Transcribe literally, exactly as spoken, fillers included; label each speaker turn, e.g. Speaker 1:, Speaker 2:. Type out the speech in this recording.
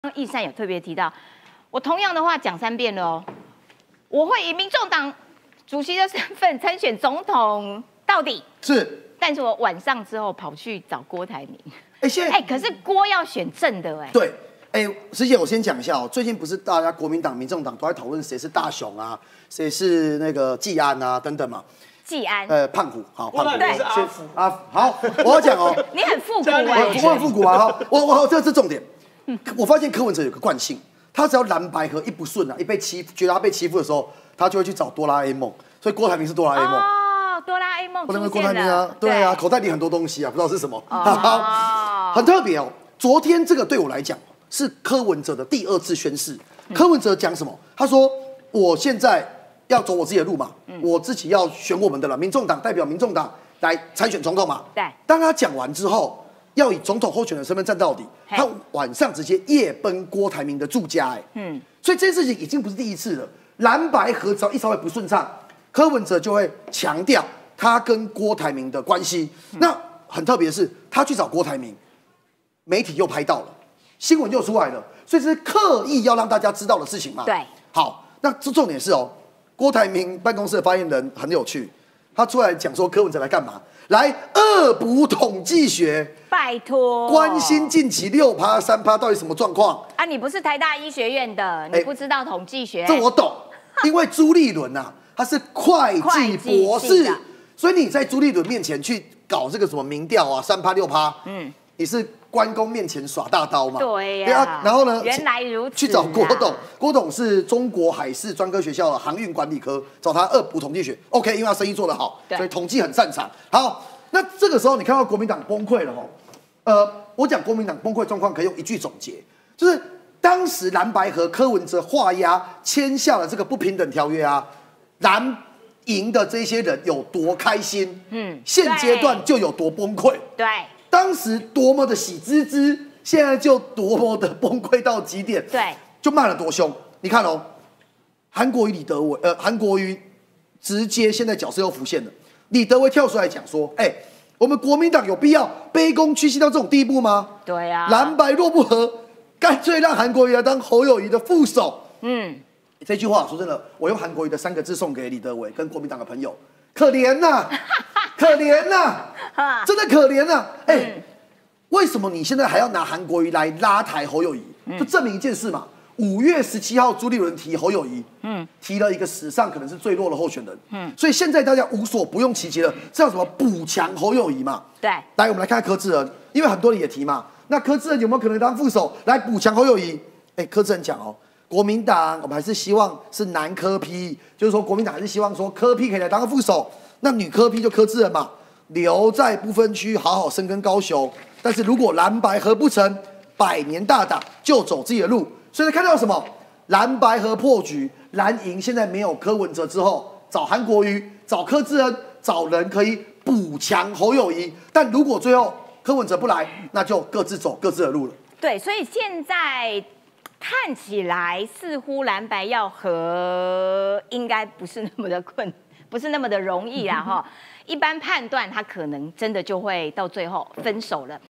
Speaker 1: 义善有特别提到，我同样的话讲三遍了哦，我会以民众党主席的身份参选总统到底。
Speaker 2: 是，
Speaker 1: 但是我晚上之后跑去找郭台铭。
Speaker 2: 哎，现在
Speaker 1: 哎，可是郭要选正的哎。
Speaker 2: 对，哎，师姐，我先讲一下哦，最近不是大家国民党、民众党都在讨论谁是大雄啊，谁是那个季安啊等等嘛。
Speaker 1: 季安，
Speaker 2: 呃，胖虎，好，胖虎
Speaker 1: 对，
Speaker 2: 是阿福，阿福，好，我要讲哦，
Speaker 1: 你很复古
Speaker 2: 我
Speaker 1: 哎，
Speaker 2: 我很复古啊，好，我我这是重点。我发现柯文哲有个惯性，他只要蓝白合一不顺啊，一被欺，觉得他被欺负的时候，他就会去找哆啦 A 梦，所以郭台铭是哆啦 A 梦。
Speaker 1: 哦，哆啦 A 梦出现了。
Speaker 2: 郭台铭啊，对啊，口袋里很多东西啊，不知道是什么，
Speaker 1: 哦，
Speaker 2: 很特别哦。昨天这个对我来讲是柯文哲的第二次宣誓。柯文哲讲什么？他说我现在要走我自己的路嘛，我自己要选我们的了，民众党代表民众党来参选总统嘛。
Speaker 1: 对。
Speaker 2: 当他讲完之后。要以总统候选人身份站到底，他晚上直接夜奔郭台铭的住家，哎，嗯，所以这件事情已经不是第一次了。蓝白合只要一稍微不顺畅，柯文哲就会强调他跟郭台铭的关系。嗯、那很特别的是，他去找郭台铭，媒体又拍到了，新闻又出来了，所以这是刻意要让大家知道的事情嘛。
Speaker 1: 对，
Speaker 2: 好，那这重点是哦，郭台铭办公室的发言人很有趣，他出来讲说柯文哲来干嘛？来恶补统计学，
Speaker 1: 拜托，
Speaker 2: 关心近期六趴、三趴到底什么状况
Speaker 1: 啊？你不是台大医学院的，你不知道统计学？
Speaker 2: 这我懂，因为朱立伦啊，他是会计博士，所以你在朱立伦面前去搞这个什么民调啊，三趴六趴，嗯，你是关公面前耍大刀嘛？
Speaker 1: 对呀、啊。
Speaker 2: 然后呢？
Speaker 1: 原来如此。
Speaker 2: 去找郭董，郭董是中国海事专科学校的航运管理科，找他恶补统计学。OK， 因为他生意做得好，所以统计很擅长。好，那这个时候你看到国民党崩溃了吼。呃，我讲国民党崩溃状况可以用一句总结，就是当时蓝白和柯文哲画押签下了这个不平等条约啊，蓝营的这些人有多开心，嗯，现阶段就有多崩溃。
Speaker 1: 对。
Speaker 2: 当时多么的喜滋滋，现在就多么的崩溃到极点。
Speaker 1: 对，
Speaker 2: 就骂了多凶。你看哦，韩国瑜、李德维，呃，韩国瑜直接现在角色又浮现了。李德维跳出来讲说：“哎、欸，我们国民党有必要卑躬屈膝到这种地步吗？
Speaker 1: 对呀、啊，
Speaker 2: 蓝白若不合，干脆让韩国瑜来当侯友宜的副手。”嗯，这句话说真的，我用韩国瑜的三个字送给李德维跟国民党的朋友：可怜呐、啊，可怜呐、啊，真的可怜呐、啊！哎、欸。嗯，为什么你现在还要拿韩国瑜来拉抬侯友宜？就证明一件事嘛。五月十七号，朱立伦提侯友宜，嗯，提了一个史上可能是最弱的候选人，嗯，所以现在大家无所不用其极了，这叫什么补强侯友宜嘛？
Speaker 1: 对，
Speaker 2: 来，我们来看看柯志恩，因为很多人也提嘛，那柯志恩有没有可能当副手来补强侯友宜？哎，柯志恩讲哦，国民党我们还是希望是男柯 P， 就是说国民党还是希望说柯 P 可以来当个副手，那女柯 P 就柯志恩嘛。留在不分区好好深耕高雄，但是如果蓝白合不成，百年大党就走自己的路。所以看到什么？蓝白合破局，蓝营现在没有柯文哲之后，找韩国瑜、找柯志恩，找人可以补强侯友宜。但如果最后柯文哲不来，那就各自走各自的路了。
Speaker 1: 对，所以现在看起来似乎蓝白要合，应该不是那么的困，不是那么的容易啦哈。一般判断，他可能真的就会到最后分手了。